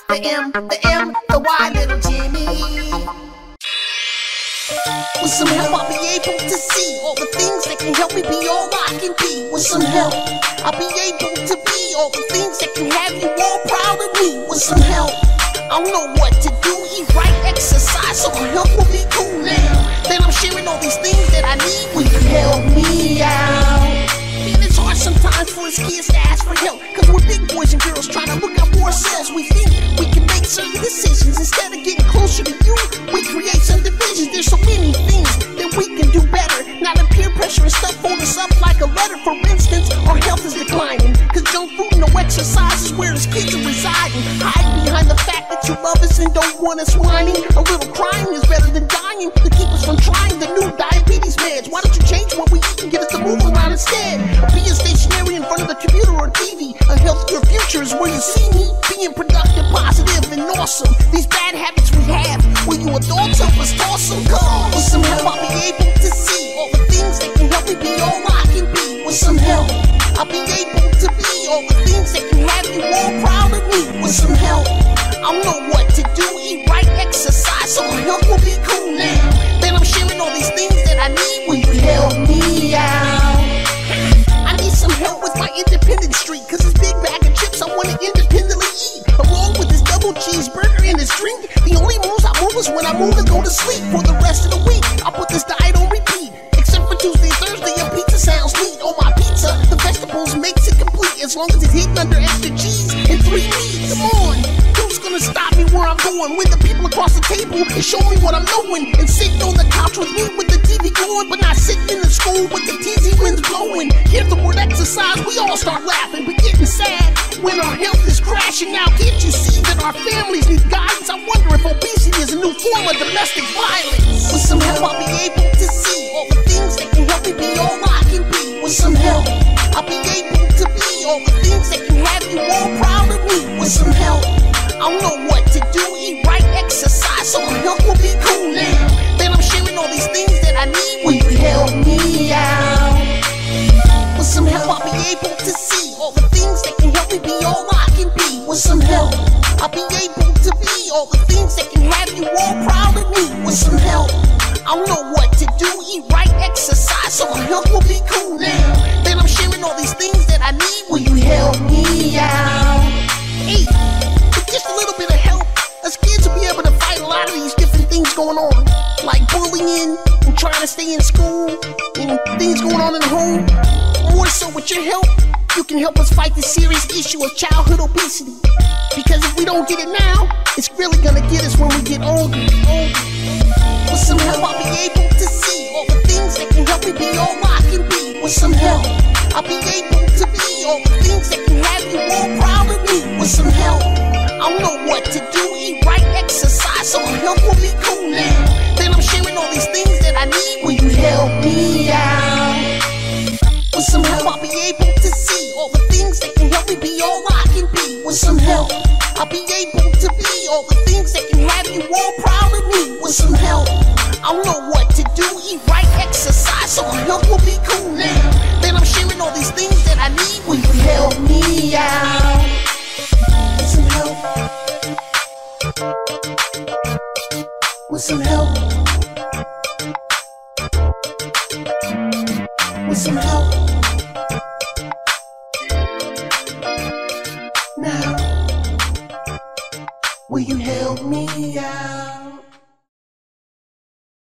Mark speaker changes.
Speaker 1: the M, the Y, little Jimmy. With some help, I'll be able to see all the things that can help me be all I can be. With some help, I'll be able to be all the things that can have you all proud of me. With some help, I don't know what to do, eat right, exercise, so my health will be cool now. Then I'm sharing all these things that I need. Will you help me out? Man, it's hard sometimes for us kids to ask for help, cause we're big boys and girls trying to look out for ourselves. We think we can make certain decisions instead of getting closer to you. We create some divisions. There's so many things that we can do better. Now the peer pressure and stuff hold us up like a letter. For instance, our health is declining, cause junk food and no exercise is where his kids are residing. Hide behind the fact that you love us and don't want us whining. A little crying is better than dying to keep us from trying the new diabetes meds. Why don't you change what we eat and get us to move around instead? Being stationary in front of the computer or TV. A healthier future is where you see me, being productive, positive, and awesome. These bad habits we have, will you adults help us toss them? Cause with some help, I'll be able to see all the things that can help me be all I can be. With some help, I'll be able to be all the things that can have you all proud of me. With some help, I don't know what to do, eat right, exercise, so my health will be cool now. Then I'm sharing all these things that I need. Will you help me out? I need some help with my independent streak, cause this big bag of chips I wanna independently eat, along with this double cheeseburger and this drink. The only moves I move is when I move and go to sleep. For the rest of the week, I'll put this diet on repeat, except for Tuesday and Thursday, and pizza sounds neat. On my pizza, the vegetables makes it complete, as long as it's hidden under extra cheese and 3 meats. Come on, who's gonna stop me where I'm going when the people across the table and show me what I'm knowing? And sitting on the couch with me with the TV going, but not sitting in the school with the TZ winds blowing. Hear the word exercise, we all start laughing, but getting sad when our health is crashing. Now can't you see that our families need guidance? I wonder if obesity is a new form of domestic violence. With some help, I'll be able to see all the things that can help me be all I can be. With some help, I'll be able to be all the things that can have you all proud of me. With some help, I don't know what to do, eat right, exercise, so my health will be cool now. Then I'm sharing all these things that I need. Will you help me out? With some help, I'll be able to see all the things that can help me be all I can be. With some help, I'll be able to be all the things that can have you all proud of me. With some help, I don't know what to do, eat right, exercise, so my health will be cool now. Then I'm sharing all these things that I need. Will you help me out? Hey, with just a little bit of help, us kids will be able to fight a lot of these different things going on, like bullying and trying to stay in school and things going on in the home. More so with your help, you can help us fight the serious issue of childhood obesity. Because if we don't get it now, it's really gonna get us when we get older. With some help, I'll be able to see all the things that can help me be all I can be. With some help, I'll be able to be all the things that can have you all proud of me. With some help, I don't know what to do, eat right, exercise, so my health will be cool now. Then I'm sharing all these things that I need. Will you help me out? With some help, I'll be able to see all the things that can help me be all I can be. With some help, I'll be able to be all the things that can have you all proud of me. With some help, I don't know what to do, eat right, exercise, so my health will be cool now. Then I'm sharing all these things that I need. Will you help me out? With some help. With some help. With some help. Now, will you help me out?